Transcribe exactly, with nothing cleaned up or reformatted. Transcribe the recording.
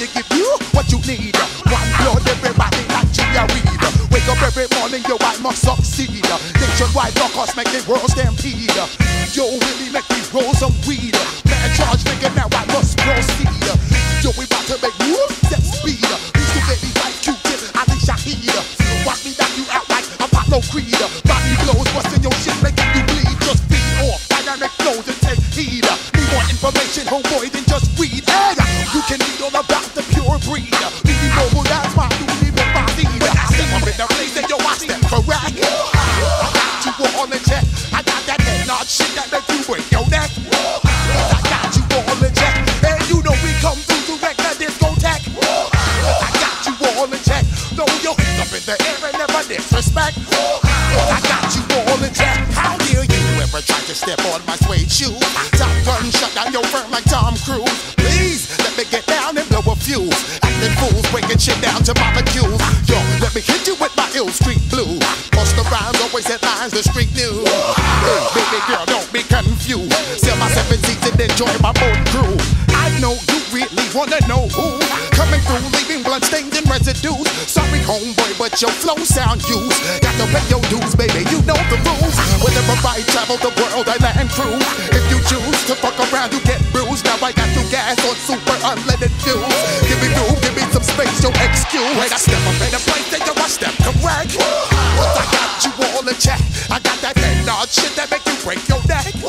to give you what you need. One blood, everybody like you read. Wake up every morning, yo, I must succeed. Nationwide knockouts make the world stampede. Yo, really make me roll some weed. Man, charge nigga, now I must proceed. Yo, we about to make moves, step speed. These two baby like Q-tip, Ali Shaheed. Watch me knock you out like Apollo Creed. Body blows, busting your shit, making you bleed. Just feed off dynamic flows and take heed. Need more information, homeboy, than just weed. Hey, you can read all about the pure breed. Really noble, that's my duty, but my need. When I step up in the place, then yo, I step correct. I got you all in check. I got that head nod shit that make you break your neck. I got you all in check. And you know we come through direct that discotheque. I got you all in check. Throw your hands up in the air and never disrespect. I got you all in check. How dare you ever try to step on my suede shoe? Top gun shut down your firm like Tom Cruise. Please let me get down and blow a fuse. Acting fools breaking shit down to molecules. Yo, let me hit you with my ill street blues. Bust the rhymes, always headlines, the street news. Hey, baby girl, don't be confused. Sell my seven seats and enjoy my boat crew. I know you really wanna know who coming through, leaving blood stains and residues. Sorry, homeboy, but your flow sound used. Got to pay your dues, baby, you know the rules. Whenever I travel the world, I land cruise. If you choose to fuck around, you get bruised. Now I got you gas on super unleaded fuels. Give me room, give me some space, your excuse. When I step up in the place, then you I step correct. Cause I got you all in check. I got that head nod shit that make you break your neck.